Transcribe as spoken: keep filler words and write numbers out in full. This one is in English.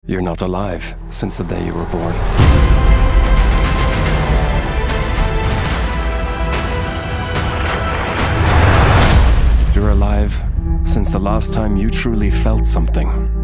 You're not alive since the day you were born. You're alive since the last time you truly felt something.